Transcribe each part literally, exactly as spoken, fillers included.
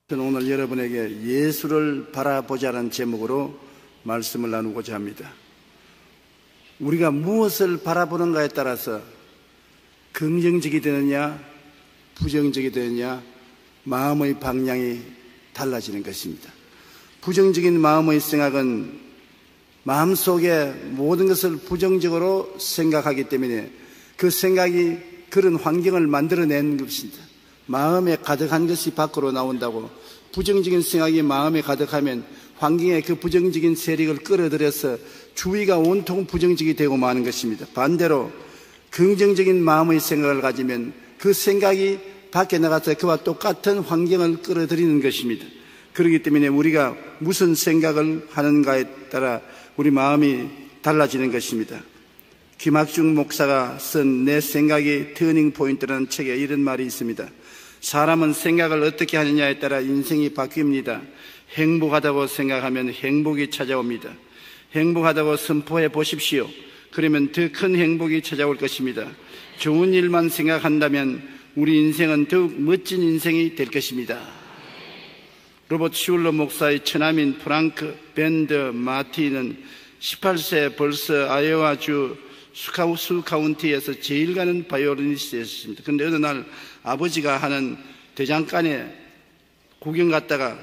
저는 오늘 여러분에게 예수를 바라보자는 제목으로 말씀을 나누고자 합니다. 우리가 무엇을 바라보는가에 따라서 긍정적이 되느냐 부정적이 되느냐 마음의 방향이 달라지는 것입니다. 부정적인 마음의 생각은 마음속에 모든 것을 부정적으로 생각하기 때문에 그 생각이 그런 환경을 만들어낸 것입니다. 마음에 가득한 것이 밖으로 나온다고. 부정적인 생각이 마음에 가득하면 환경에 그 부정적인 세력을 끌어들여서 주위가 온통 부정적이 되고 마는 것입니다. 반대로 긍정적인 마음의 생각을 가지면 그 생각이 밖에 나가서 그와 똑같은 환경을 끌어들이는 것입니다. 그렇기 때문에 우리가 무슨 생각을 하는가에 따라 우리 마음이 달라지는 것입니다. 김학중 목사가 쓴 내 생각이 터닝 포인트라는 책에 이런 말이 있습니다. 사람은 생각을 어떻게 하느냐에 따라 인생이 바뀝니다. 행복하다고 생각하면 행복이 찾아옵니다. 행복하다고 선포해 보십시오. 그러면 더 큰 행복이 찾아올 것입니다. 좋은 일만 생각한다면 우리 인생은 더욱 멋진 인생이 될 것입니다. 로버트 슐러 목사의 처남인 프랑크 밴더 마티는 십팔 세 벌써 아이오와주 수카우스 카운티에서 제일 가는 바이올리니스트였습니다. 그런데 어느 날 아버지가 하는 대장간에 구경 갔다가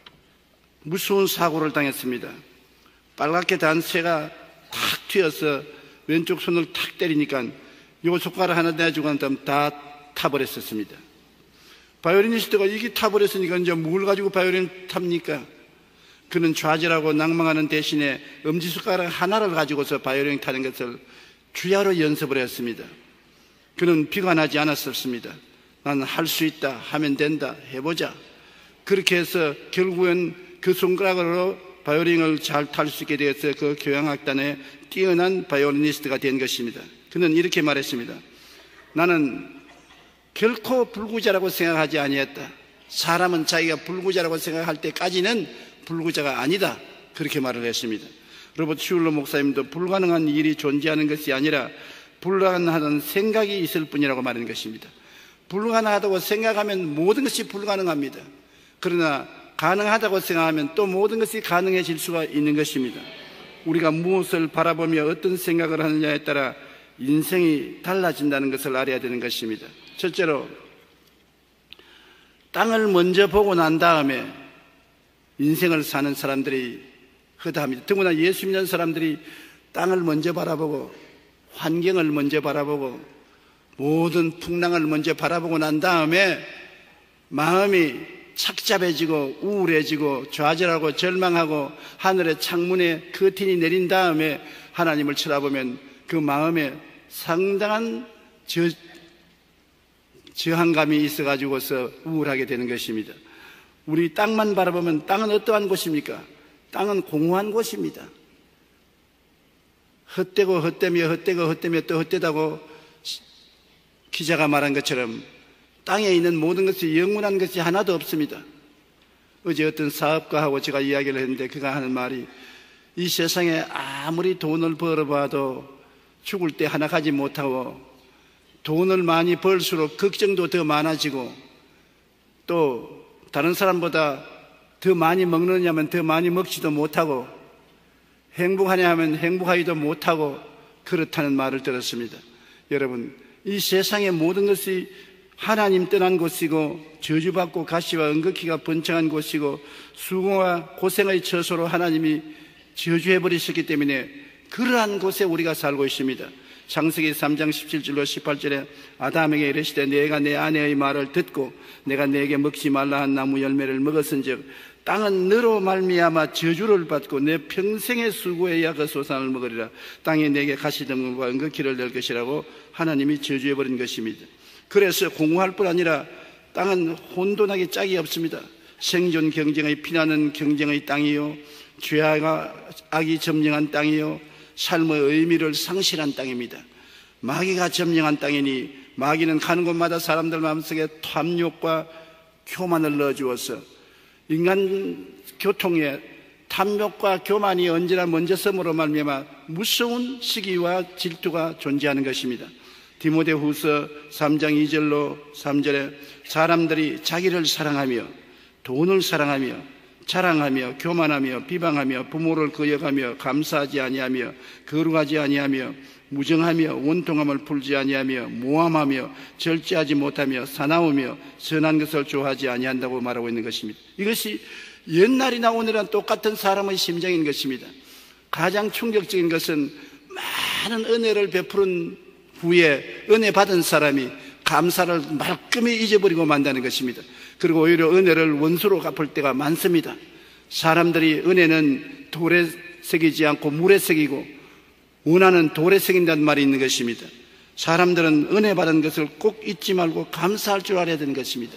무서운 사고를 당했습니다. 빨갛게 단 새가 탁 튀어서 왼쪽 손을 탁 때리니까 요 손가락 하나 내주고 나면 다 타버렸었습니다. 바이올리니스트가 이게 타버렸으니까 이제 뭘 가지고 바이올린 탑니까? 그는 좌절하고 낭망하는 대신에 엄지손가락 하나를 가지고서 바이올린 타는 것을 주야로 연습을 했습니다. 그는 비관하지 않았었습니다. 나는 할 수 있다, 하면 된다, 해보자. 그렇게 해서 결국은 그 손가락으로 바이올린을 잘 탈 수 있게 되어서 그 교향악단의 뛰어난 바이올리니스트가 된 것입니다. 그는 이렇게 말했습니다. 나는 결코 불구자라고 생각하지 아니했다. 사람은 자기가 불구자라고 생각할 때까지는 불구자가 아니다. 그렇게 말을 했습니다. 로버트 슐러 목사님도 불가능한 일이 존재하는 것이 아니라 불가능하다는 생각이 있을 뿐이라고 말하는 것입니다. 불가능하다고 생각하면 모든 것이 불가능합니다. 그러나 가능하다고 생각하면 또 모든 것이 가능해질 수가 있는 것입니다. 우리가 무엇을 바라보며 어떤 생각을 하느냐에 따라 인생이 달라진다는 것을 알아야 되는 것입니다. 첫째로 땅을 먼저 보고 난 다음에 인생을 사는 사람들이 허다합니다. 더구나 예수 믿는 사람들이 땅을 먼저 바라보고 환경을 먼저 바라보고 모든 풍랑을 먼저 바라보고 난 다음에 마음이 착잡해지고 우울해지고 좌절하고 절망하고 하늘의 창문에 커튼이 내린 다음에 하나님을 쳐다보면 그 마음에 상당한 저, 저항감이 있어가지고서 우울하게 되는 것입니다. 우리 땅만 바라보면 땅은 어떠한 곳입니까? 땅은 공허한 곳입니다. 헛되고 헛되며 헛되고 헛되며 또 헛되다고 기자가 말한 것처럼 땅에 있는 모든 것이 영원한 것이 하나도 없습니다. 어제 어떤 사업가하고 제가 이야기를 했는데 그가 하는 말이 이 세상에 아무리 돈을 벌어봐도 죽을 때 하나 가지 못하고 돈을 많이 벌수록 걱정도 더 많아지고 또 다른 사람보다 더 많이 먹느냐면 더 많이 먹지도 못하고 행복하냐 하면 행복하지도 못하고 그렇다는 말을 들었습니다. 여러분, 이 세상의 모든 것이 하나님 떠난 곳이고 저주받고 가시와 은극히가 번창한 곳이고 수고와 고생의 처소로 하나님이 저주해버리셨기 때문에 그러한 곳에 우리가 살고 있습니다. 창세기 삼 장 십칠 절로 십팔 절에 아담에게 이르시되 내가 내 아내의 말을 듣고 내가 내게 먹지 말라 한 나무 열매를 먹었은즉 땅은 너로 말미암아 저주를 받고 내 평생의 수고에야 그 소산을 먹으리라. 땅이 내게 가시덤과 은극히를 낼 것이라고 하나님이 저주해버린 것입니다. 그래서 공허할 뿐 아니라 땅은 혼돈하게 짝이 없습니다. 생존 경쟁의 피나는 경쟁의 땅이요 죄와 악이 점령한 땅이요 삶의 의미를 상실한 땅입니다. 마귀가 점령한 땅이니 마귀는 가는 곳마다 사람들 마음속에 탐욕과 교만을 넣어주어서 인간 교통에 탐욕과 교만이 언제나 먼저 섬으로 말미암아 무서운 시기와 질투가 존재하는 것입니다. 디모데후서 삼 장 이 절로 삼 절에 사람들이 자기를 사랑하며 돈을 사랑하며 자랑하며 교만하며 비방하며 부모를 거역하며 감사하지 아니하며 거룩하지 아니하며 무정하며 원통함을 풀지 아니하며 모함하며 절제하지 못하며 사나우며 선한 것을 좋아하지 아니한다고 말하고 있는 것입니다. 이것이 옛날이나 오늘은 똑같은 사람의 심정인 것입니다. 가장 충격적인 것은 많은 은혜를 베푸는 후에 은혜 받은 사람이 감사를 말끔히 잊어버리고 만다는 것입니다. 그리고 오히려 은혜를 원수로 갚을 때가 많습니다. 사람들이 은혜는 돌에 새기지 않고 물에 새기고 원하는 돌에 새긴다는 말이 있는 것입니다. 사람들은 은혜 받은 것을 꼭 잊지 말고 감사할 줄 알아야 되는 것입니다.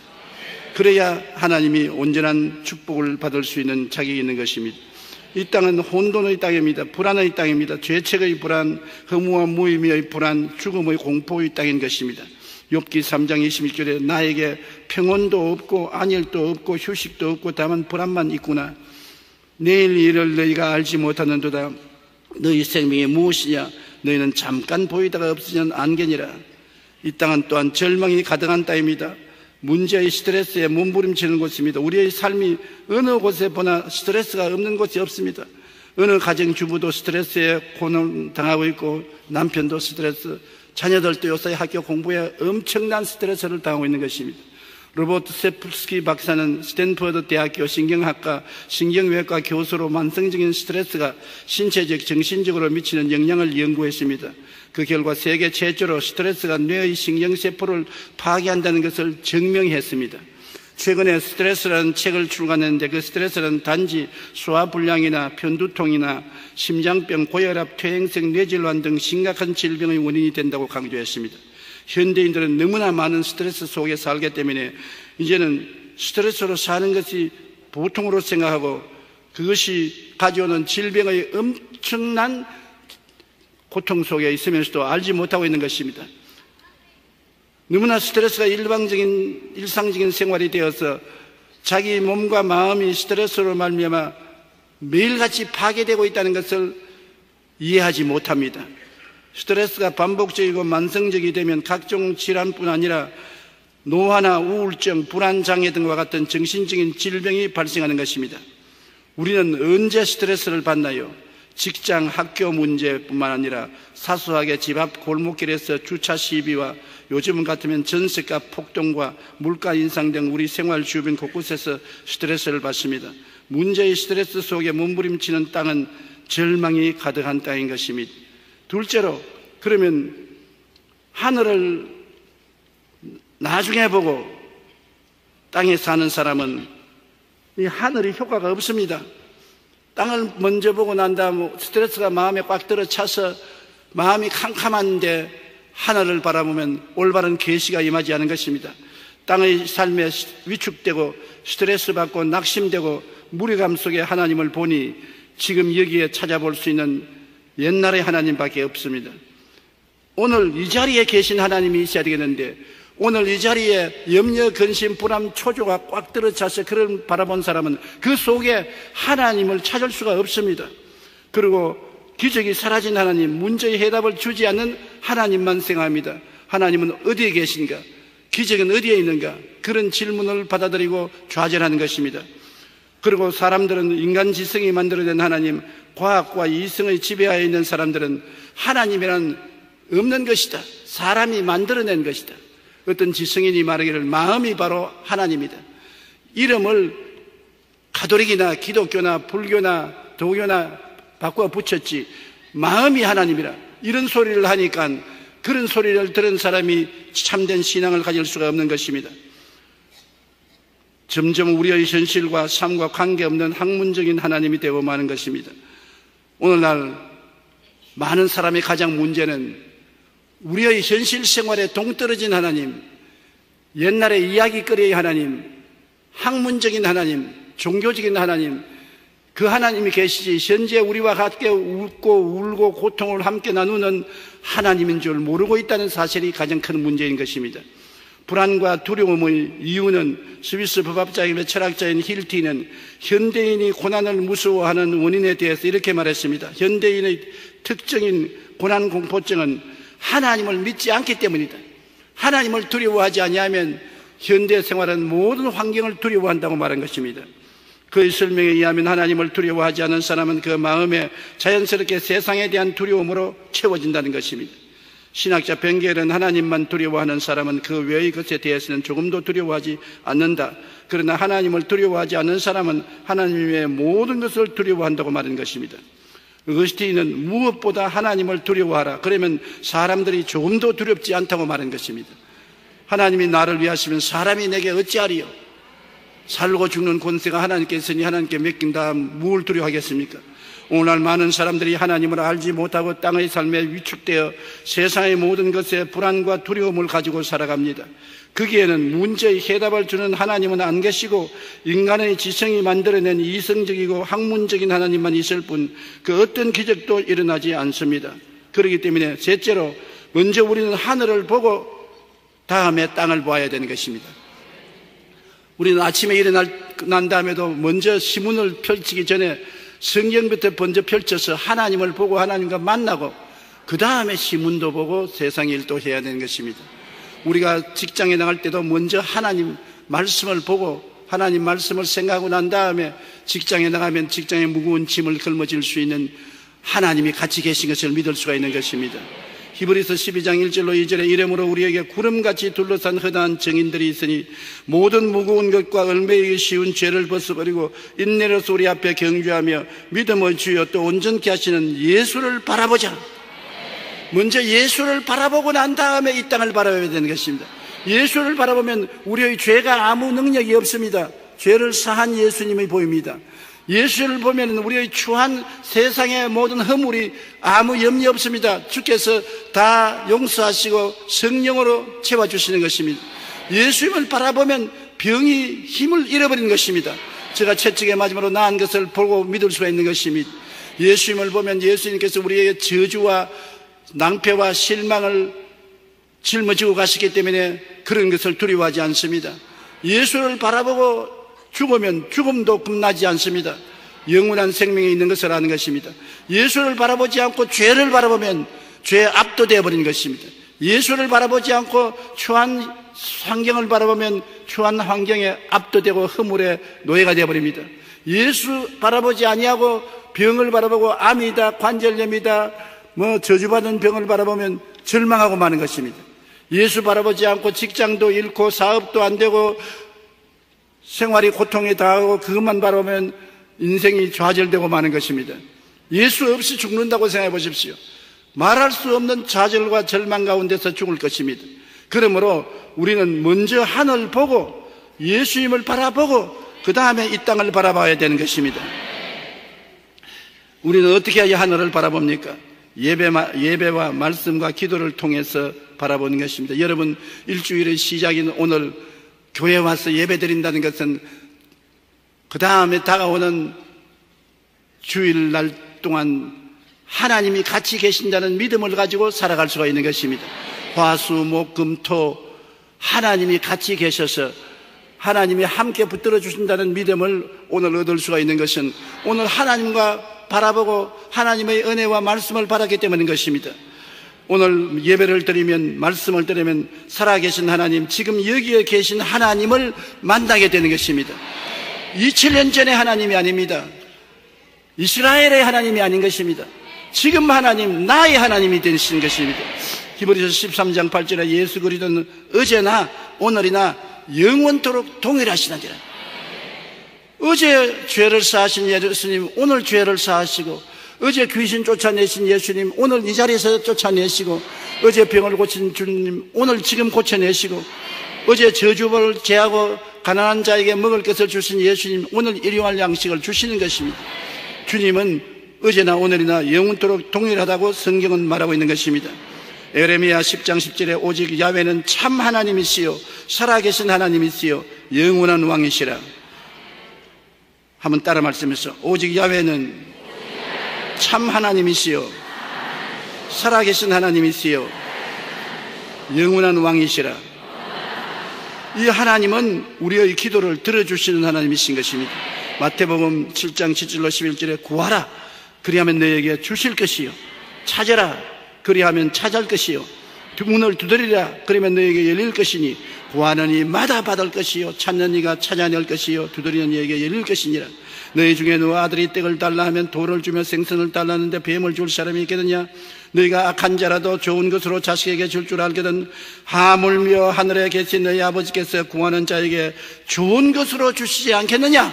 그래야 하나님이 온전한 축복을 받을 수 있는 자격이 있는 것입니다. 이 땅은 혼돈의 땅입니다. 불안의 땅입니다. 죄책의 불안, 허무와 무의미의 불안, 죽음의 공포의 땅인 것입니다. 욥기 삼 장 이십일 절에 나에게 평온도 없고 안일도 없고 휴식도 없고 다만 불안만 있구나. 내일 일을 너희가 알지 못하는도다. 너희 생명이 무엇이냐? 너희는 잠깐 보이다가 없어지는 안개니라. 이 땅은 또한 절망이 가득한 땅입니다. 문제의 스트레스에 몸부림치는 곳입니다. 우리의 삶이 어느 곳에 보나 스트레스가 없는 곳이 없습니다. 어느 가정주부도 스트레스에 고난당하고 있고 남편도 스트레스, 자녀들도 요새 학교 공부에 엄청난 스트레스를 당하고 있는 것입니다. 로버트 세플스키 박사는 스탠퍼드 대학교 신경학과 신경외과 교수로 만성적인 스트레스가 신체적, 정신적으로 미치는 영향을 연구했습니다. 그 결과 세계 최초로 스트레스가 뇌의 신경세포를 파괴한다는 것을 증명했습니다. 최근에 스트레스라는 책을 출간했는데 그 스트레스는 단지 소화불량이나 편두통이나 심장병, 고혈압, 퇴행성 뇌질환 등 심각한 질병의 원인이 된다고 강조했습니다. 현대인들은 너무나 많은 스트레스 속에 살기 때문에 이제는 스트레스로 사는 것이 보통으로 생각하고 그것이 가져오는 질병의 엄청난 고통 속에 있으면서도 알지 못하고 있는 것입니다. 너무나 스트레스가 일방적인 일상적인 생활이 되어서 자기 몸과 마음이 스트레스로 말미암아 매일같이 파괴되고 있다는 것을 이해하지 못합니다. 스트레스가 반복적이고 만성적이 되면 각종 질환뿐 아니라 노화나 우울증, 불안장애 등과 같은 정신적인 질병이 발생하는 것입니다. 우리는 언제 스트레스를 받나요? 직장, 학교 문제뿐만 아니라 사소하게 집 앞 골목길에서 주차 시비와 요즘 같으면 전세가 폭등과 물가 인상 등 우리 생활 주변 곳곳에서 스트레스를 받습니다. 문제의 스트레스 속에 몸부림치는 땅은 절망이 가득한 땅인 것입니다. 둘째로, 그러면 하늘을 나중에 보고 땅에 사는 사람은 이 하늘이 효과가 없습니다. 땅을 먼저 보고 난 다음 스트레스가 마음에 꽉 들어차서 마음이 캄캄한데 하늘을 바라보면 올바른 계시가 임하지 않은 것입니다. 땅의 삶에 위축되고 스트레스 받고 낙심되고 무력감 속에 하나님을 보니 지금 여기에 찾아볼 수 있는 옛날의 하나님밖에 없습니다. 오늘 이 자리에 계신 하나님이 있어야 되겠는데 오늘 이 자리에 염려, 근심, 불안, 초조가 꽉 들어차서 그를 바라본 사람은 그 속에 하나님을 찾을 수가 없습니다. 그리고 기적이 사라진 하나님, 문제의 해답을 주지 않는 하나님만 생각합니다. 하나님은 어디에 계신가? 기적은 어디에 있는가? 그런 질문을 받아들이고 좌절하는 것입니다. 그리고 사람들은 인간 지성이 만들어낸 하나님, 과학과 이성의 지배하에 있는 사람들은 하나님이란 없는 것이다. 사람이 만들어낸 것이다. 어떤 지성인이 말하기를 마음이 바로 하나님이다. 이름을 가톨릭이나 기독교나 불교나 도교나 바꿔 붙였지 마음이 하나님이라 이런 소리를 하니까 그런 소리를 들은 사람이 참된 신앙을 가질 수가 없는 것입니다. 점점 우리의 현실과 삶과 관계없는 학문적인 하나님이 되고 마는 것입니다. 오늘날 많은 사람의 가장 문제는 우리의 현실 생활에 동떨어진 하나님, 옛날의 이야기거리의 하나님, 학문적인 하나님, 종교적인 하나님, 그 하나님이 계시지 현재 우리와 함께 웃고 울고 고통을 함께 나누는 하나님인 줄 모르고 있다는 사실이 가장 큰 문제인 것입니다. 불안과 두려움의 이유는 스위스 법학자이며 철학자인 힐티는 현대인이 고난을 무서워하는 원인에 대해서 이렇게 말했습니다. 현대인의 특징인 고난 공포증은 하나님을 믿지 않기 때문이다. 하나님을 두려워하지 아니하면 현대 생활은 모든 환경을 두려워한다고 말한 것입니다. 그의 설명에 의하면 하나님을 두려워하지 않은 사람은 그 마음에 자연스럽게 세상에 대한 두려움으로 채워진다는 것입니다. 신학자 벤겔은 하나님만 두려워하는 사람은 그 외의 것에 대해서는 조금도 두려워하지 않는다. 그러나 하나님을 두려워하지 않는 사람은 하나님의 모든 것을 두려워한다고 말한 것입니다. 어거스틴은 무엇보다 하나님을 두려워하라. 그러면 사람들이 조금도 두렵지 않다고 말한 것입니다. 하나님이 나를 위하시면 사람이 내게 어찌하리요? 살고 죽는 권세가 하나님께 있으니 하나님께 맡긴다. 뭘 두려워하겠습니까? 오늘날 많은 사람들이 하나님을 알지 못하고 땅의 삶에 위축되어 세상의 모든 것에 불안과 두려움을 가지고 살아갑니다. 거기에는 문제의 해답을 주는 하나님은 안 계시고 인간의 지성이 만들어낸 이성적이고 학문적인 하나님만 있을 뿐 그 어떤 기적도 일어나지 않습니다. 그렇기 때문에 셋째로 먼저 우리는 하늘을 보고 다음에 땅을 보아야 되는 것입니다. 우리는 아침에 일어날 난 다음에도 먼저 시문을 펼치기 전에 성경부터 먼저 펼쳐서 하나님을 보고 하나님과 만나고 그 다음에 시문도 보고 세상 일도 해야 되는 것입니다. 우리가 직장에 나갈 때도 먼저 하나님 말씀을 보고 하나님 말씀을 생각하고 난 다음에 직장에 나가면 직장에 무거운 짐을 걸머질 수 있는 하나님이 같이 계신 것을 믿을 수가 있는 것입니다. 히브리서 십이 장 일 절로 이 절에 이러므로 우리에게 구름같이 둘러싼 허다한 증인들이 있으니 모든 무거운 것과 얼매이기 쉬운 죄를 벗어버리고 인내로서 우리 앞에 경주하며 믿음의 주여 또 온전케 하시는 예수를 바라보자. 먼저 예수를 바라보고 난 다음에 이 땅을 바라봐야 되는 것입니다. 예수를 바라보면 우리의 죄가 아무 능력이 없습니다. 죄를 사한 예수님이 보입니다. 예수를 보면 우리의 추한 세상의 모든 허물이 아무 염려 없습니다. 주께서 다 용서하시고 성령으로 채워주시는 것입니다. 예수님을 바라보면 병이 힘을 잃어버리는 것입니다. 제가 채찍에 맞음으로 나은 것을 보고 믿을 수가 있는 것입니다. 예수님을 보면 예수님께서 우리에게 저주와 낭패와 실망을 짊어지고 가시기 때문에 그런 것을 두려워하지 않습니다. 예수를 바라보고 죽으면 죽음도 겁나지 않습니다. 영원한 생명이 있는 것을 아는 것입니다. 예수를 바라보지 않고 죄를 바라보면 죄에 압도되어 버린 것입니다. 예수를 바라보지 않고 추한 환경을 바라보면 추한 환경에 압도되고 허물의 노예가 되어 버립니다. 예수 바라보지 아니하고 병을 바라보고 암이다 관절염이다 뭐 저주받은 병을 바라보면 절망하고 마는 것입니다. 예수 바라보지 않고 직장도 잃고 사업도 안 되고 생활이 고통에 당하고 그것만 바라보면 인생이 좌절되고 마는 것입니다. 예수 없이 죽는다고 생각해 보십시오. 말할 수 없는 좌절과 절망 가운데서 죽을 것입니다. 그러므로 우리는 먼저 하늘 보고 예수님을 바라보고 그 다음에 이 땅을 바라봐야 되는 것입니다. 우리는 어떻게 해야 하늘을 바라봅니까? 예배마, 예배와 말씀과 기도를 통해서 바라보는 것입니다. 여러분, 일주일의 시작인 오늘 교회 와서 예배 드린다는 것은 그 다음에 다가오는 주일날 동안 하나님이 같이 계신다는 믿음을 가지고 살아갈 수가 있는 것입니다. 화수, 목, 금, 토 하나님이 같이 계셔서 하나님이 함께 붙들어 주신다는 믿음을 오늘 얻을 수가 있는 것은 오늘 하나님과 바라보고 하나님의 은혜와 말씀을 바라기 때문인 것입니다. 오늘 예배를 드리면 말씀을 드리면 살아계신 하나님, 지금 여기에 계신 하나님을 만나게 되는 것입니다. 이천 년 전의 하나님이 아닙니다. 이스라엘의 하나님이 아닌 것입니다. 지금 하나님, 나의 하나님이 되시는 것입니다. 히브리서 십삼 장 팔 절에 예수 그리스도는 어제나 오늘이나 영원토록 동일하시나니라. 어제 죄를 사하신 예수님 오늘 죄를 사하시고, 어제 귀신 쫓아내신 예수님 오늘 이 자리에서 쫓아내시고, 어제 병을 고친 주님 오늘 지금 고쳐내시고, 어제 저주를 제하고 가난한 자에게 먹을 것을 주신 예수님 오늘 일용할 양식을 주시는 것입니다. 주님은 어제나 오늘이나 영원토록 동일하다고 성경은 말하고 있는 것입니다. 에레미야 십 장 십 절에 오직 야훼는 참 하나님이시요 살아계신 하나님이시요 영원한 왕이시라. 한번 따라 말씀해서, 오직 야훼는 참 하나님이시요 살아계신 하나님이시요 영원한 왕이시라. 이 하나님은 우리의 기도를 들어주시는 하나님이신 것입니다. 마태복음 칠 장 칠 절로 십일 절에 구하라 그리하면 너에게 주실 것이요, 찾아라 그리하면 찾을 것이요, 문을 두드리라 그러면 너에게 열릴 것이니 구하는 이마다 받을 것이요 찾는 이가 찾아낼 것이요 두드리는 이에게 열릴 것이니라. 너희 중에 누가 아들이 떡을 달라 하면 돌을 주며 생선을 달라는데 뱀을 줄 사람이 있겠느냐? 너희가 악한 자라도 좋은 것으로 자식에게 줄 줄 알거든 하물며 하늘에 계신 너희 아버지께서 구하는 자에게 좋은 것으로 주시지 않겠느냐?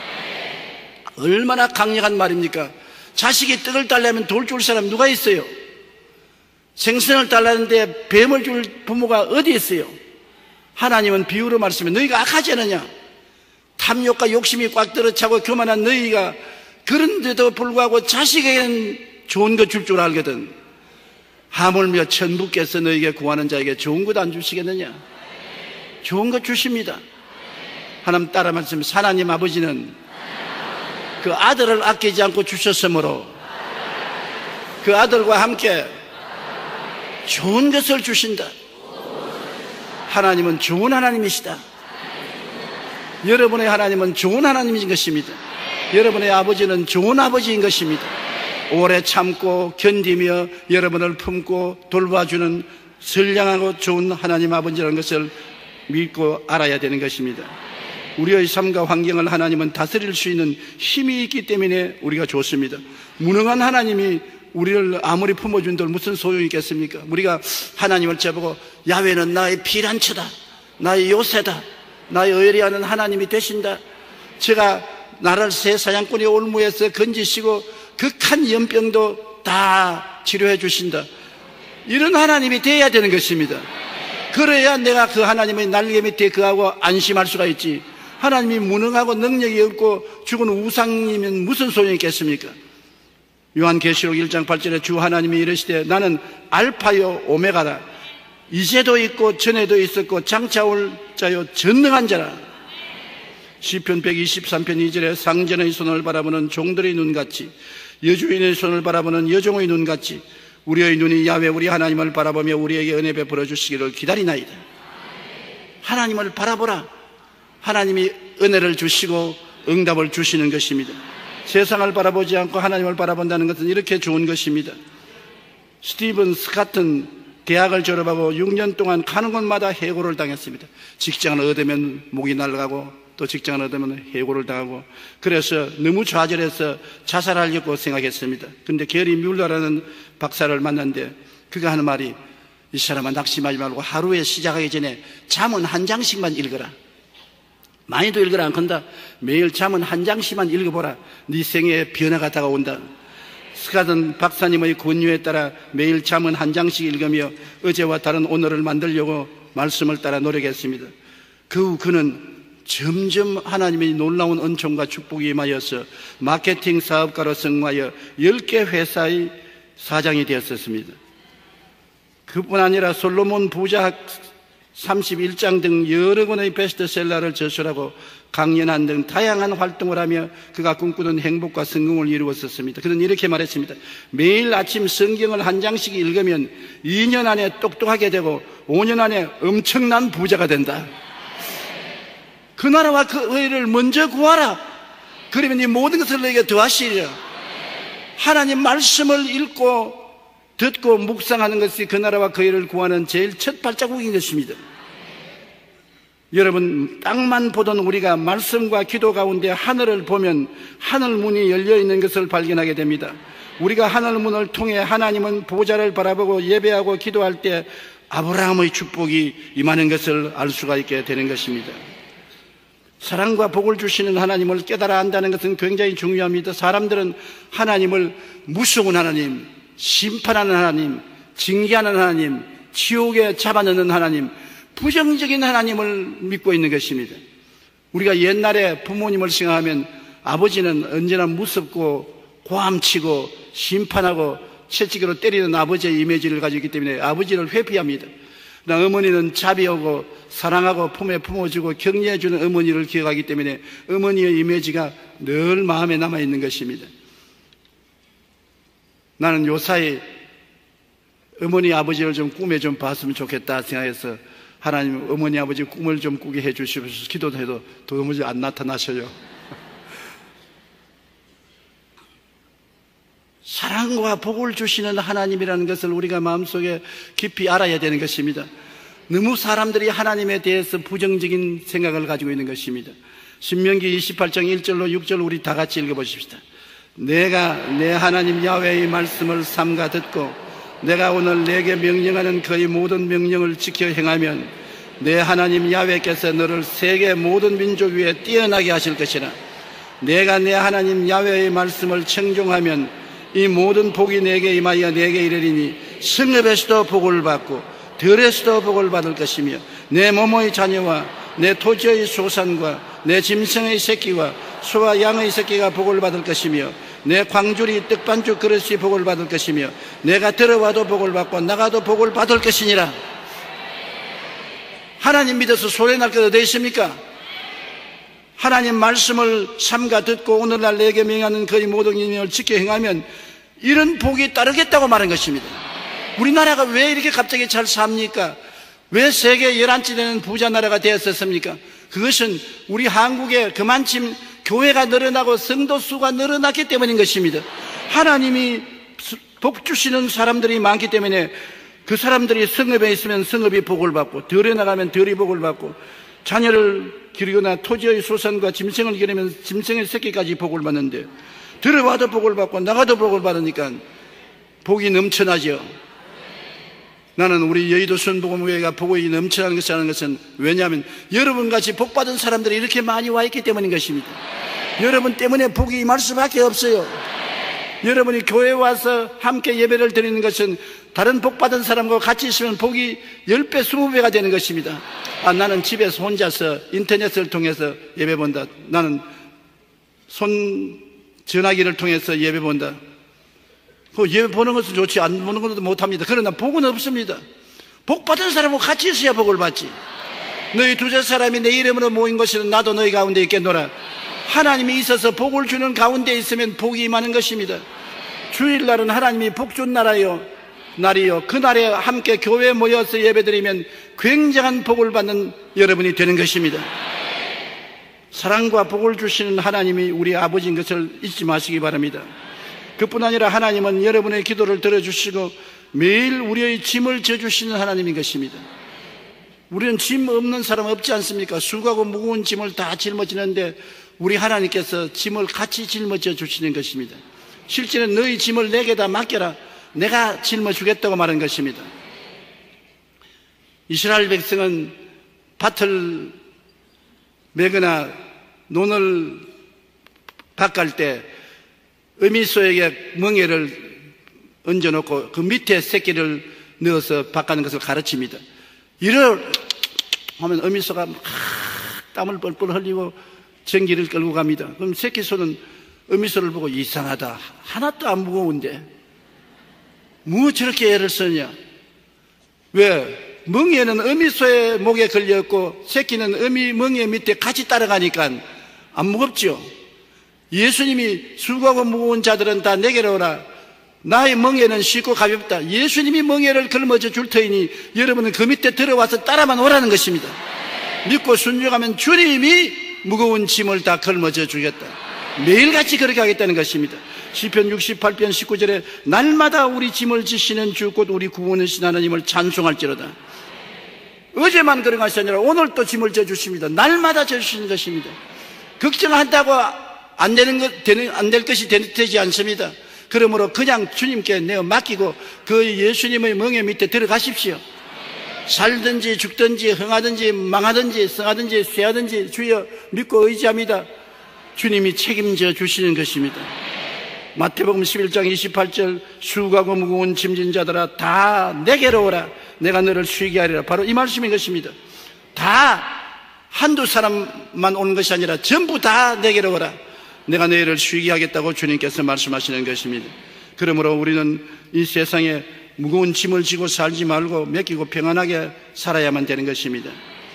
얼마나 강력한 말입니까? 자식이 떡을 달라면 돌 줄 사람 누가 있어요? 생선을 달라는데 뱀을 줄 부모가 어디 있어요? 하나님은 비유로 말씀해 너희가 악하지 않느냐? 탐욕과 욕심이 꽉 들어차고 교만한 너희가 그런데도 불구하고 자식에게는 좋은 것 줄 줄 알거든 하물며 천부께서 너희에게 구하는 자에게 좋은 것 안 주시겠느냐? 좋은 것 주십니다. 하나님 따라 말씀 하나님 아버지는 그 아들을 아끼지 않고 주셨으므로 그 아들과 함께 좋은 것을 주신다. 하나님은 좋은 하나님이시다. 여러분의 하나님은 좋은 하나님인 것입니다. 여러분의 아버지는 좋은 아버지인 것입니다. 오래 참고 견디며 여러분을 품고 돌봐주는 선량하고 좋은 하나님 아버지라는 것을 믿고 알아야 되는 것입니다. 우리의 삶과 환경을 하나님은 다스릴 수 있는 힘이 있기 때문에 우리가 좋습니다. 무능한 하나님이 우리를 아무리 품어준들 무슨 소용이 있겠습니까? 우리가 하나님을 쳐보고 야훼는 나의 피난처다, 나의 요새다, 나의 의리하는 하나님이 되신다. 제가 나를 새 사냥꾼의 올무에서 건지시고 극한 연병도 다 치료해 주신다. 이런 하나님이 되어야 되는 것입니다. 그래야 내가 그 하나님의 날개 밑에 그하고 안심할 수가 있지. 하나님이 무능하고 능력이 없고 죽은 우상이면 무슨 소용이 있겠습니까? 요한계시록 일 장 팔 절에 주 하나님이 이르시되 나는 알파요 오메가다. 이제도 있고 전에도 있었고 장차 올 자요 전능한 자라. 시편 백이십삼 편 이 절에 상전의 손을 바라보는 종들의 눈같이 여주인의 손을 바라보는 여종의 눈같이 우리의 눈이 야훼 우리 하나님을 바라보며 우리에게 은혜 베풀어 주시기를 기다리나이다. 하나님을 바라보라. 하나님이 은혜를 주시고 응답을 주시는 것입니다. 세상을 바라보지 않고 하나님을 바라본다는 것은 이렇게 좋은 것입니다. 스티븐 스카튼 대학을 졸업하고 육 년 동안 가는 곳마다 해고를 당했습니다. 직장을 얻으면 목이 날아가고 또 직장을 얻으면 해고를 당하고 그래서 너무 좌절해서 자살하려고 생각했습니다. 그런데 게리 뮬러라는 박사를 만났는데 그가 하는 말이 이 사람아 낙심하지 말고 하루에 시작하기 전에 잠은 한 장씩만 읽어라. 많이도 읽으라 안 건다. 매일 잠은 한 장씩만 읽어보라. 네 생애에 변화가 다가온다. 스카든 박사님의 권유에 따라 매일 잠은 한 장씩 읽으며 어제와 다른 오늘을 만들려고 말씀을 따라 노력했습니다. 그 후 그는 점점 하나님의 놀라운 은총과 축복이 임하여서 마케팅 사업가로 성공하여 열 개 회사의 사장이 되었었습니다. 그뿐 아니라 솔로몬 부자 삼십일 장 등 여러 권의 베스트셀러를 저술하고 강연한 등 다양한 활동을 하며 그가 꿈꾸는 행복과 성공을 이루었었습니다. 그는 이렇게 말했습니다. 매일 아침 성경을 한 장씩 읽으면 이 년 안에 똑똑하게 되고 오 년 안에 엄청난 부자가 된다. 그 나라와 그 의를 먼저 구하라. 그러면 이 모든 것을 너에게 더하시리라. 하나님 말씀을 읽고 듣고 묵상하는 것이 그 나라와 그 일을 구하는 제일 첫 발자국인 것입니다. 여러분, 땅만 보던 우리가 말씀과 기도 가운데 하늘을 보면 하늘 문이 열려 있는 것을 발견하게 됩니다. 우리가 하늘 문을 통해 하나님은 보좌를 바라보고 예배하고 기도할 때 아브라함의 축복이 임하는 것을 알 수가 있게 되는 것입니다. 사랑과 복을 주시는 하나님을 깨달아 안다는 것은 굉장히 중요합니다. 사람들은 하나님을 무서운 하나님, 심판하는 하나님, 징계하는 하나님, 지옥에 잡아넣는 하나님, 부정적인 하나님을 믿고 있는 것입니다. 우리가 옛날에 부모님을 생각하면 아버지는 언제나 무섭고 고함치고 심판하고 채찍으로 때리는 아버지의 이미지를 가지고 있기 때문에 아버지를 회피합니다. 어머니는 자비하고 사랑하고 품에 품어주고 격려해주는 어머니를 기억하기 때문에 어머니의 이미지가 늘 마음에 남아있는 것입니다. 나는 요사이 어머니 아버지를 좀 꿈에 좀 봤으면 좋겠다 생각해서 하나님 어머니 아버지 꿈을 좀 꾸게 해주시면서 기도도 해도 도무지 안 나타나셔요. 사랑과 복을 주시는 하나님이라는 것을 우리가 마음속에 깊이 알아야 되는 것입니다. 너무 사람들이 하나님에 대해서 부정적인 생각을 가지고 있는 것입니다. 신명기 이십팔 장 일 절로 육 절 우리 다 같이 읽어보십시다. 내가 내 하나님 야훼의 말씀을 삼가 듣고 내가 오늘 내게 명령하는 그의 모든 명령을 지켜 행하면 내 하나님 야훼께서 너를 세계 모든 민족 위에 뛰어나게 하실 것이라. 내가 내 하나님 야훼의 말씀을 청종하면 이 모든 복이 내게 임하여 내게 이르리니 성읍에서도 복을 받고 들에서도 복을 받을 것이며 내 모모의 자녀와 내 토지의 소산과 내 짐승의 새끼와 소와 양의 새끼가 복을 받을 것이며 내 광주리 떡반죽 그릇이 복을 받을 것이며 내가 들어와도 복을 받고 나가도 복을 받을 것이니라. 하나님 믿어서 소리날 것 어디 있습니까? 하나님 말씀을 삼가 듣고 오늘날 내게 명하는 그의 모든 인연을 지켜 행하면 이런 복이 따르겠다고 말한 것입니다. 우리나라가 왜 이렇게 갑자기 잘 삽니까? 왜 세계 열한째 되는 부자 나라가 되었었습니까? 그것은 우리 한국에 그만큼 교회가 늘어나고 성도 수가 늘어났기 때문인 것입니다. 하나님이 복 주시는 사람들이 많기 때문에 그 사람들이 성읍에 있으면 성읍이 복을 받고 들에 나가면 들이 복을 받고 자녀를 기르거나 토지의 소산과 짐승을 기르면 짐승의 새끼까지 복을 받는데 들어와도 복을 받고 나가도 복을 받으니까 복이 넘쳐나죠. 나는 우리 여의도 순복음교회가 복이 넘쳐나는 것을 하는 것은 왜냐하면 여러분같이 복받은 사람들이 이렇게 많이 와 있기 때문인 것입니다. 여러분 때문에 복이 임할 수밖에 없어요. 여러분이 교회에 와서 함께 예배를 드리는 것은 다른 복받은 사람과 같이 있으면 복이 십 배, 이십 배가 되는 것입니다. 아, 나는 집에서 혼자서 인터넷을 통해서 예배 본다. 나는 손 전화기를 통해서 예배 본다. 그 예배 보는 것은 좋지, 안 보는 것도 못합니다. 그러나 복은 없습니다. 복 받은 사람하고 같이 있어야 복을 받지. 너희 두세 사람이 내 이름으로 모인 것은 나도 너희 가운데 있겠노라. 하나님이 있어서 복을 주는 가운데 있으면 복이 임하는 것입니다. 주일날은 하나님이 복 준 나라요 날이요 그날에 함께 교회에 모여서 예배드리면 굉장한 복을 받는 여러분이 되는 것입니다. 사랑과 복을 주시는 하나님이 우리 아버지인 것을 잊지 마시기 바랍니다. 그뿐 아니라 하나님은 여러분의 기도를 들어주시고 매일 우리의 짐을 져주시는 하나님인 것입니다. 우리는 짐 없는 사람 없지 않습니까? 수고하고 무거운 짐을 다 짊어지는데 우리 하나님께서 짐을 같이 짊어져 주시는 것입니다. 실제는 너희 짐을 내게다 맡겨라. 내가 짊어주겠다고 말한 것입니다. 이스라엘 백성은 밭을 매거나 논을 밭갈 때 어미소에게 멍에를 얹어놓고 그 밑에 새끼를 넣어서 밭가는 것을 가르칩니다. 이를 하면 어미소가 막 땀을 뻘뻘 흘리고 전기를 끌고 갑니다. 그럼 새끼소는 어미소를 보고 이상하다. 하나도 안 무거운데 뭐 저렇게 애를 쓰냐? 왜? 멍에는 어미소의 목에 걸려있고 새끼는 어미 멍에 밑에 같이 따라가니까 안 무겁죠? 예수님이 수고하고 무거운 자들은 다 내게로 오라. 나의 멍에는 쉽고 가볍다. 예수님이 멍에를 걸머져 줄 터이니 여러분은 그 밑에 들어와서 따라만 오라는 것입니다. 믿고 순종하면 주님이 무거운 짐을 다 걸머져 주겠다. 매일같이 그렇게 하겠다는 것입니다. 시편 육십팔 편 십구 절에 날마다 우리 짐을 지시는 주 곧 우리 구원이신 하나님을 찬송할지로다. 어제만 그런 것이 아니라 오늘 또 짐을 져주십니다. 날마다 져주시는 것입니다. 걱정한다고 안 되는 것, 되는, 안 될 것이 되지 않습니다. 그러므로 그냥 주님께 내어 맡기고 그 예수님의 멍에 밑에 들어가십시오. 살든지 죽든지 흥하든지 망하든지 성하든지 쇠하든지 주여 믿고 의지합니다. 주님이 책임져 주시는 것입니다. 마태복음 십일 장 이십팔 절 수고하고 무거운 짐진 자들아 다 내게로 오라. 내가 너를 쉬게 하리라. 바로 이 말씀인 것입니다. 다 한두 사람만 오는 것이 아니라 전부 다 내게로 오라. 내가 너희를 쉬게 하겠다고 주님께서 말씀하시는 것입니다. 그러므로 우리는 이 세상에 무거운 짐을 지고 살지 말고 맡기고 평안하게 살아야만 되는 것입니다.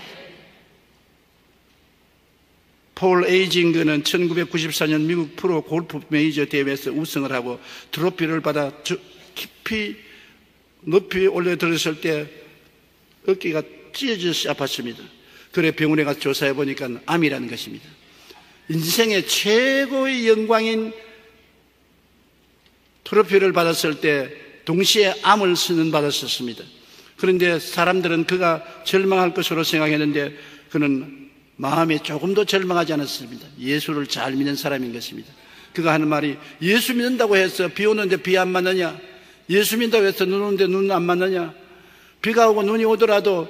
폴 에이징크는 천구백구십사 년 미국 프로 골프 메이저 대회에서 우승을 하고 트로피를 받아 깊이 높이 올려 들었을 때 어깨가 찢어져서 아팠습니다. 그래 병원에 가서 조사해 보니까 암이라는 것입니다. 인생의 최고의 영광인 트로피를 받았을 때 동시에 암을 선언받았었습니다. 그런데 사람들은 그가 절망할 것으로 생각했는데 그는 마음에 조금도 절망하지 않았습니다. 예수를 잘 믿는 사람인 것입니다. 그가 하는 말이 예수 믿는다고 해서 비 오는데 비 안 맞느냐? 예수 믿는다고 해서 눈 오는데 눈 안 맞느냐? 비가 오고 눈이 오더라도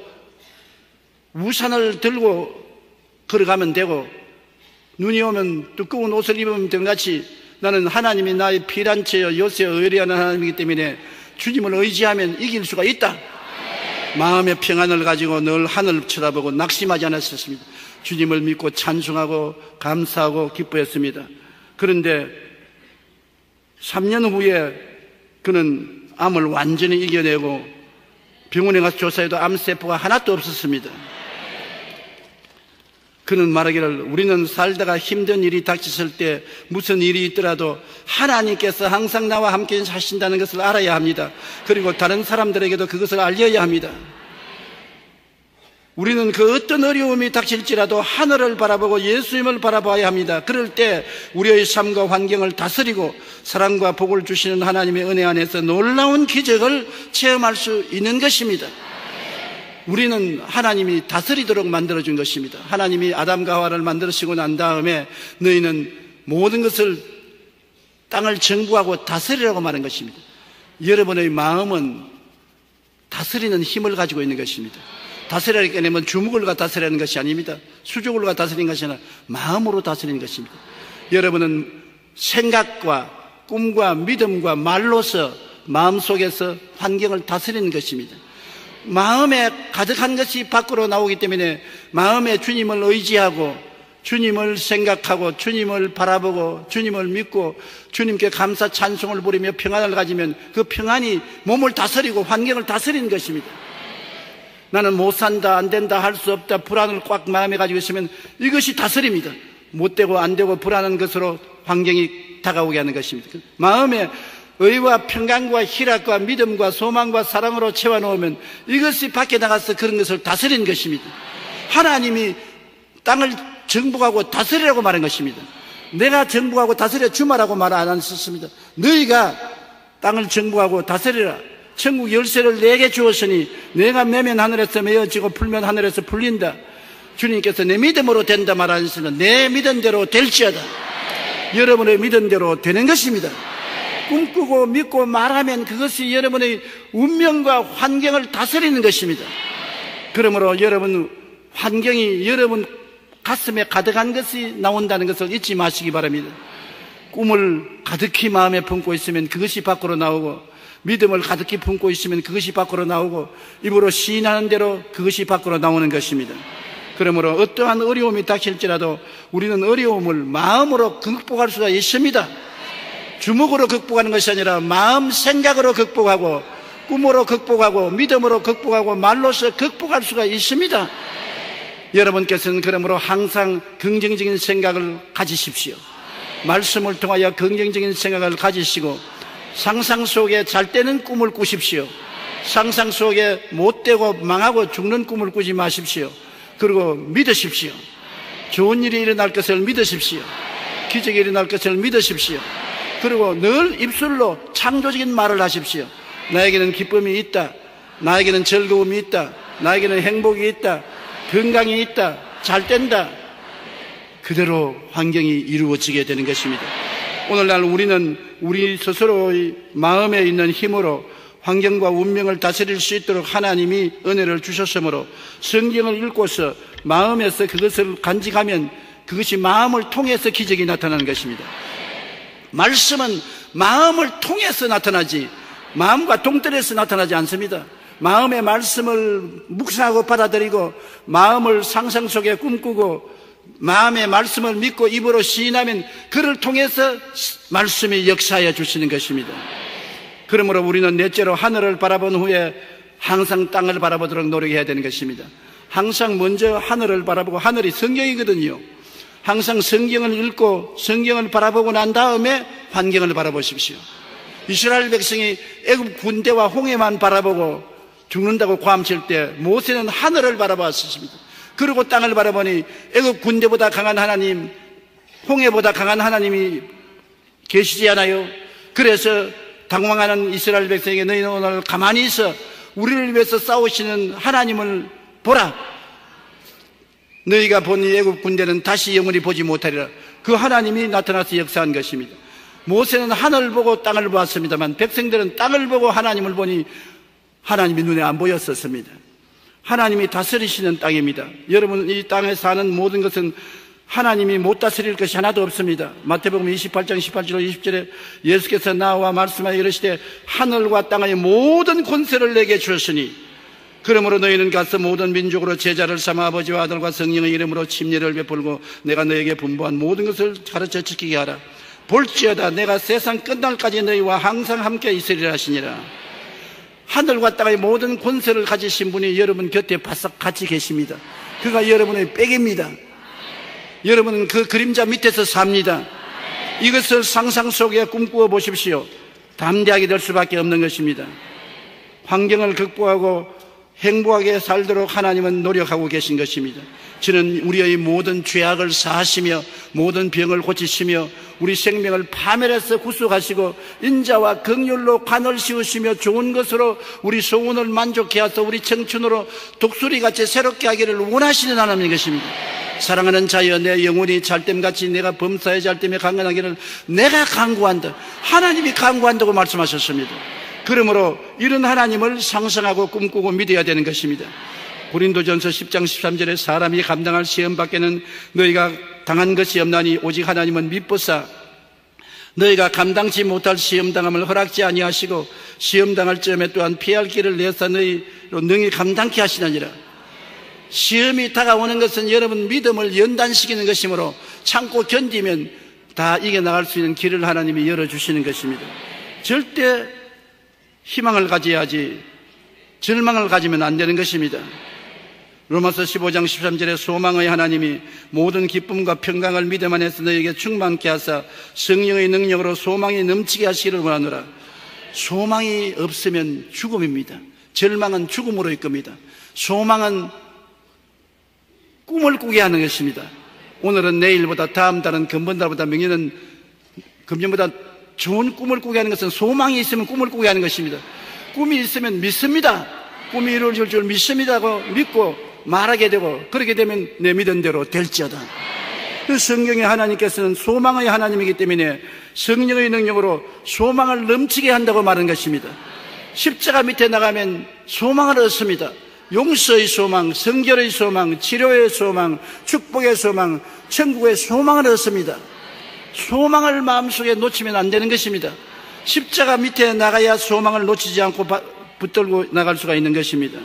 우산을 들고 걸어가면 되고 눈이 오면 두꺼운 옷을 입으면 된 같이 나는 하나님이 나의 피난처여 요새 의뢰하는 하나님이기 때문에 주님을 의지하면 이길 수가 있다. 마음의 평안을 가지고 늘 하늘을 쳐다보고 낙심하지 않았었습니다. 주님을 믿고 찬송하고 감사하고 기뻐했습니다. 그런데 삼 년 후에 그는 암을 완전히 이겨내고 병원에 가서 조사해도 암세포가 하나도 없었습니다. 그는 말하기를 우리는 살다가 힘든 일이 닥쳤을 때 무슨 일이 있더라도 하나님께서 항상 나와 함께 하신다는 것을 알아야 합니다. 그리고 다른 사람들에게도 그것을 알려야 합니다. 우리는 그 어떤 어려움이 닥칠지라도 하늘을 바라보고 예수님을 바라봐야 합니다. 그럴 때 우리의 삶과 환경을 다스리고 사랑과 복을 주시는 하나님의 은혜 안에서 놀라운 기적을 체험할 수 있는 것입니다. 우리는 하나님이 다스리도록 만들어준 것입니다. 하나님이 아담과 하와를 만들으시고 난 다음에 너희는 모든 것을 땅을 정부하고 다스리라고 말한 것입니다. 여러분의 마음은 다스리는 힘을 가지고 있는 것입니다. 다스리라는 게는 주먹을과 다스리는 것이 아닙니다. 수족을과 다스리는 것이 아니라 마음으로 다스리는 것입니다. 여러분은 생각과 꿈과 믿음과 말로서 마음속에서 환경을 다스리는 것입니다. 마음에 가득한 것이 밖으로 나오기 때문에 마음에 주님을 의지하고 주님을 생각하고 주님을 바라보고 주님을 믿고 주님께 감사 찬송을 부리며 평안을 가지면 그 평안이 몸을 다스리고 환경을 다스리는 것입니다. 나는 못 산다, 안 된다, 할 수 없다, 불안을 꽉 마음에 가지고 있으면 이것이 다스립니다. 못 되고 안 되고 불안한 것으로 환경이 다가오게 하는 것입니다. 마음에 의와 평강과 희락과 믿음과 소망과 사랑으로 채워놓으면 이것이 밖에 나가서 그런 것을 다스리는 것입니다. 하나님이 땅을 정복하고 다스리라고 말한 것입니다. 내가 정복하고 다스려 주마라고 말 안 했습니다. 너희가 땅을 정복하고 다스리라. 천국 열쇠를 내게 주었으니 내가 매면 하늘에서 메어지고 풀면 하늘에서 풀린다. 주님께서 내 믿음으로 된다 말하셨으면 내 믿음대로 될지어다. 여러분의 믿음대로 되는 것입니다. 꿈꾸고 믿고 말하면 그것이 여러분의 운명과 환경을 다스리는 것입니다. 그러므로 여러분 환경이 여러분 가슴에 가득한 것이 나온다는 것을 잊지 마시기 바랍니다. 꿈을 가득히 마음에 품고 있으면 그것이 밖으로 나오고 믿음을 가득히 품고 있으면 그것이 밖으로 나오고 입으로 시인하는 대로 그것이 밖으로 나오는 것입니다. 그러므로 어떠한 어려움이 닥칠지라도 우리는 어려움을 마음으로 극복할 수가 있습니다. 주먹으로 극복하는 것이 아니라 마음 생각으로 극복하고 꿈으로 극복하고 믿음으로 극복하고 말로서 극복할 수가 있습니다. 여러분께서는 그러므로 항상 긍정적인 생각을 가지십시오. 말씀을 통하여 긍정적인 생각을 가지시고 상상 속에 잘 때는 꿈을 꾸십시오. 상상 속에 못되고 망하고 죽는 꿈을 꾸지 마십시오. 그리고 믿으십시오. 좋은 일이 일어날 것을 믿으십시오. 기적이 일어날 것을 믿으십시오. 그리고 늘 입술로 창조적인 말을 하십시오. 나에게는 기쁨이 있다. 나에게는 즐거움이 있다. 나에게는 행복이 있다. 건강이 있다. 잘 된다. 그대로 환경이 이루어지게 되는 것입니다. 오늘날 우리는 우리 스스로의 마음에 있는 힘으로 환경과 운명을 다스릴 수 있도록 하나님이 은혜를 주셨으므로 성경을 읽고서 마음에서 그것을 간직하면 그것이 마음을 통해서 기적이 나타나는 것입니다. 말씀은 마음을 통해서 나타나지 마음과 동떨어져서 나타나지 않습니다. 마음의 말씀을 묵상하고 받아들이고 마음을 상상 속에 꿈꾸고 마음의 말씀을 믿고 입으로 시인하면 그를 통해서 말씀이 역사하여 주시는 것입니다. 그러므로 우리는 넷째로 하늘을 바라본 후에 항상 땅을 바라보도록 노력해야 되는 것입니다. 항상 먼저 하늘을 바라보고 하늘이 성경이거든요. 항상 성경을 읽고 성경을 바라보고 난 다음에 환경을 바라보십시오. 이스라엘 백성이 애굽 군대와 홍해만 바라보고 죽는다고 고함칠 때 모세는 하늘을 바라봤습니다. 그리고 땅을 바라보니 애굽 군대보다 강한 하나님, 홍해보다 강한 하나님이 계시지 않아요? 그래서 당황하는 이스라엘 백성에게 너희는 오늘 가만히 있어 우리를 위해서 싸우시는 하나님을 보라. 너희가 본 애굽 군대는 다시 영원히 보지 못하리라. 그 하나님이 나타나서 역사한 것입니다. 모세는 하늘을 보고 땅을 보았습니다만 백성들은 땅을 보고 하나님을 보니 하나님이 눈에 안 보였었습니다. 하나님이 다스리시는 땅입니다. 여러분, 이 땅에 사는 모든 것은 하나님이 못 다스릴 것이 하나도 없습니다. 마태복음 이십팔 장 십팔 절 이십 절에 예수께서 나와 말씀하여 이르시되 하늘과 땅의 모든 권세를 내게 주셨으니 그러므로 너희는 가서 모든 민족으로 제자를 삼아 아버지와 아들과 성령의 이름으로 침례를 베풀고 내가 너에게 분부한 모든 것을 가르쳐 지키게 하라. 볼지어다 내가 세상 끝날까지 너희와 항상 함께 있으리라 하시니라. 하늘과 땅의 모든 권세를 가지신 분이 여러분 곁에 바싹 같이 계십니다. 그가 여러분의 백입니다. 여러분은 그 그림자 밑에서 삽니다. 이것을 상상 속에 꿈꾸어 보십시오. 담대하게 될 수밖에 없는 것입니다. 환경을 극복하고 행복하게 살도록 하나님은 노력하고 계신 것입니다. 저는 우리의 모든 죄악을 사하시며 모든 병을 고치시며 우리 생명을 파멸해서 구속하시고 인자와 긍휼로 관을 씌우시며 좋은 것으로 우리 소원을 만족해 하서 우리 청춘으로 독수리같이 새롭게 하기를 원하시는 하나님인 것입니다. 사랑하는 자여, 내 영혼이 잘됨같이 내가 범사의 잘됨에 강건하기를 내가 간구한다. 하나님이 간구한다고 말씀하셨습니다. 그러므로 이런 하나님을 상상하고 꿈꾸고 믿어야 되는 것입니다. 고린도전서 십 장 십삼 절에 사람이 감당할 시험 밖에는 너희가 당한 것이 없나니 오직 하나님은 미쁘사 너희가 감당치 못할 시험당함을 허락지 아니하시고 시험당할 점에 또한 피할 길을 내사 너희로 능히 감당케 하시느니라. 시험이 다가오는 것은 여러분 믿음을 연단시키는 것이므로 참고 견디면 다 이겨나갈 수 있는 길을 하나님이 열어주시는 것입니다. 절대 희망을 가져야지 절망을 가지면 안 되는 것입니다. 로마서 십오 장 십삼 절에 소망의 하나님이 모든 기쁨과 평강을 믿음 안에서 너희에게 충만케 하사 성령의 능력으로 소망이 넘치게 하시기를 원하노라. 소망이 없으면 죽음입니다. 절망은 죽음으로 이끕니다. 소망은 꿈을 꾸게 하는 것입니다. 오늘은 내일보다, 다음 달은 금번달보다,明年은 금년보다 좋은 꿈을 꾸게 하는 것은 소망이 있으면 꿈을 꾸게 하는 것입니다. 꿈이 있으면 믿습니다. 꿈이 이루어질 줄 믿습니다고 믿고 말하게 되고 그렇게 되면 내 믿은 대로 될지어다. 그 성경의 하나님께서는 소망의 하나님이기 때문에 성령의 능력으로 소망을 넘치게 한다고 말한 것입니다. 십자가 밑에 나가면 소망을 얻습니다. 용서의 소망, 성결의 소망, 치료의 소망, 축복의 소망, 천국의 소망을 얻습니다. 소망을 마음속에 놓치면 안 되는 것입니다. 십자가 밑에 나가야 소망을 놓치지 않고 붙들고 나갈 수가 있는 것입니다.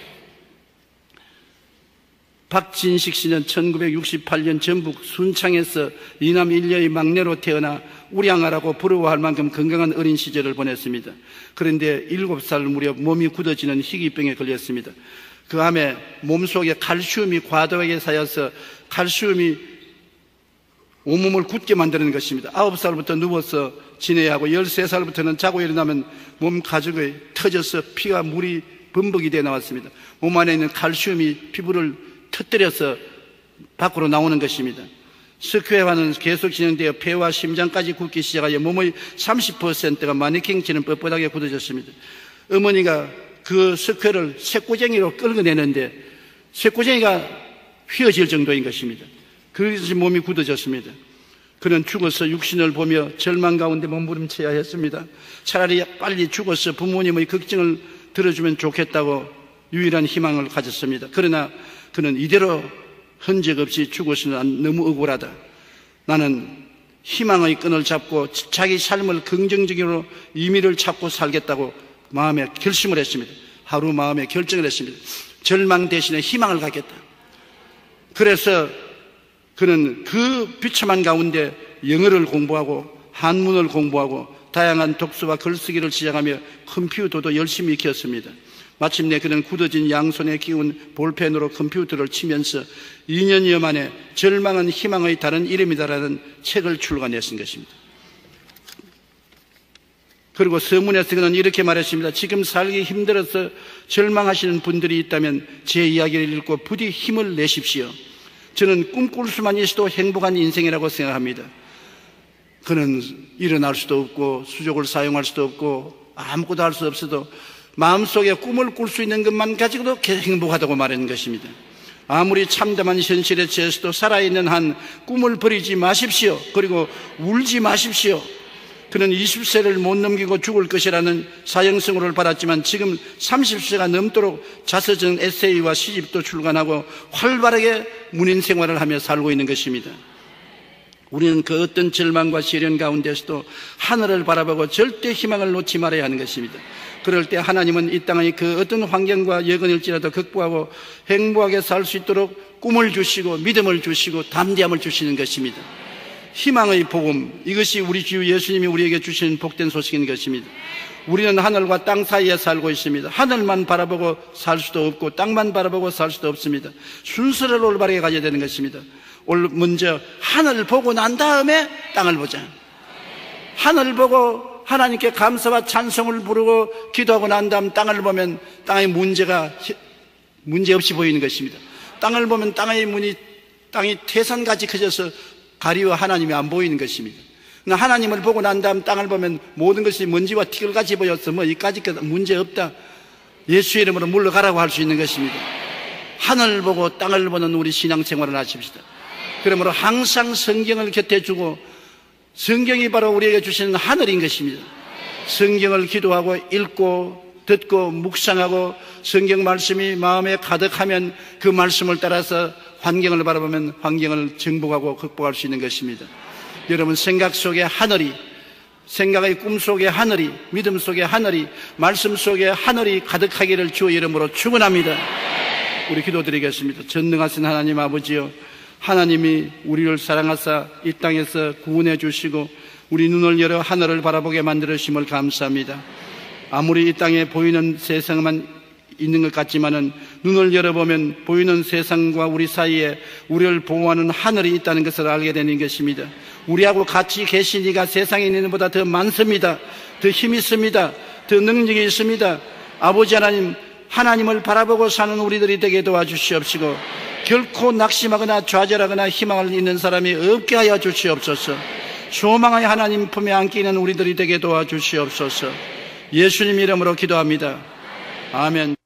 박진식 씨는 천구백육십팔 년 전북 순창에서 이남 일녀의 막내로 태어나 우량아라고 부러워할 만큼 건강한 어린 시절을 보냈습니다. 그런데 일곱 살 무렵 몸이 굳어지는 희귀병에 걸렸습니다. 그 암에 몸속에 칼슘이 과도하게 쌓여서 칼슘이 온몸을 굳게 만드는 것입니다. 아홉 살부터 누워서 지내야 하고 열세 살부터는 자고 일어나면 몸 가죽이 터져서 피와 물이 범벅이 되어 나왔습니다. 몸 안에 있는 칼슘이 피부를 터뜨려서 밖으로 나오는 것입니다. 석회화는 계속 진행되어 폐와 심장까지 굳기 시작하여 몸의 삼십 퍼센트가 마네킹처럼 뻣뻣하게 굳어졌습니다. 어머니가 그 석회를 쇠꼬쟁이로 끌어내는데 쇠꼬쟁이가 휘어질 정도인 것입니다. 그래서 몸이 굳어졌습니다. 그는 죽어서 육신을 보며 절망 가운데 몸부림쳐야 했습니다. 차라리 빨리 죽어서 부모님의 걱정을 들어주면 좋겠다고 유일한 희망을 가졌습니다. 그러나 그는 이대로 흔적 없이 죽어서는 너무 억울하다. 나는 희망의 끈을 잡고 자기 삶을 긍정적으로 의미를 찾고 살겠다고 마음에 결심을 했습니다. 하루 마음에 결정을 했습니다. 절망 대신에 희망을 갖겠다. 그래서 그는 그 비참한 가운데 영어를 공부하고 한문을 공부하고 다양한 독서와 글쓰기를 시작하며 컴퓨터도 열심히 익혔습니다. 마침내 그는 굳어진 양손에 끼운 볼펜으로 컴퓨터를 치면서 이 년여 만에 절망은 희망의 다른 이름이다라는 책을 출간했은 것입니다. 그리고 서문에서 그는 이렇게 말했습니다. 지금 살기 힘들어서 절망하시는 분들이 있다면 제 이야기를 읽고 부디 힘을 내십시오. 저는 꿈꿀 수만 있어도 행복한 인생이라고 생각합니다. 그는 일어날 수도 없고 수족을 사용할 수도 없고 아무것도 할 수 없어도 마음속에 꿈을 꿀 수 있는 것만 가지고도 행복하다고 말하는 것입니다. 아무리 참담한 현실에 처해서도 살아있는 한 꿈을 버리지 마십시오. 그리고 울지 마십시오. 그는 이십 세를 못 넘기고 죽을 것이라는 사형선고를 받았지만 지금 삼십 세가 넘도록 자서전 에세이와 시집도 출간하고 활발하게 문인 생활을 하며 살고 있는 것입니다. 우리는 그 어떤 절망과 시련 가운데서도 하늘을 바라보고 절대 희망을 놓지 말아야 하는 것입니다. 그럴 때 하나님은 이 땅의 그 어떤 환경과 여건일지라도 극복하고 행복하게 살 수 있도록 꿈을 주시고 믿음을 주시고 담대함을 주시는 것입니다. 희망의 복음, 이것이 우리 주 예수님이 우리에게 주시는 복된 소식인 것입니다. 우리는 하늘과 땅 사이에 살고 있습니다. 하늘만 바라보고 살 수도 없고 땅만 바라보고 살 수도 없습니다. 순서를 올바르게 가져야 되는 것입니다. 먼저 하늘을 보고 난 다음에 땅을 보자. 하늘을 보고 하나님께 감사와 찬송을 부르고 기도하고 난 다음 땅을 보면 땅의 문제가 문제없이 보이는 것입니다. 땅을 보면 땅의 문이 땅이 태산같이 커져서 가리워 하나님이 안 보이는 것입니다. 하나님을 보고 난 다음 땅을 보면 모든 것이 먼지와 티끌같이 보여서 뭐 이까짓 것 문제없다, 예수의 이름으로 물러가라고 할 수 있는 것입니다. 하늘을 보고 땅을 보는 우리 신앙생활을 하십시다. 그러므로 항상 성경을 곁에 두고, 성경이 바로 우리에게 주시는 하늘인 것입니다. 성경을 기도하고 읽고 듣고 묵상하고 성경 말씀이 마음에 가득하면 그 말씀을 따라서 환경을 바라보면 환경을 정복하고 극복할 수 있는 것입니다. 여러분, 생각 속에 하늘이, 생각의 꿈 속에 하늘이, 믿음 속에 하늘이, 말씀 속에 하늘이 가득하기를 주의 이름으로 축원합니다. 우리 기도드리겠습니다. 전능하신 하나님 아버지여, 하나님이 우리를 사랑하사 이 땅에서 구원해 주시고 우리 눈을 열어 하늘을 바라보게 만들으심을 감사합니다. 아무리 이 땅에 보이는 세상만 있는 것 같지만은 눈을 열어보면 보이는 세상과 우리 사이에 우리를 보호하는 하늘이 있다는 것을 알게 되는 것입니다. 우리하고 같이 계신 이가 세상에 있는 것보다 더 많습니다. 더 힘이 있습니다. 더 능력이 있습니다. 아버지 하나님, 하나님을 바라보고 사는 우리들이 되게 도와주시옵시고 결코 낙심하거나 좌절하거나 희망을 잃는 사람이 없게 하여 주시옵소서. 소망의 하나님 품에 안기 있는 우리들이 되게 도와주시옵소서. 예수님 이름으로 기도합니다. 아멘.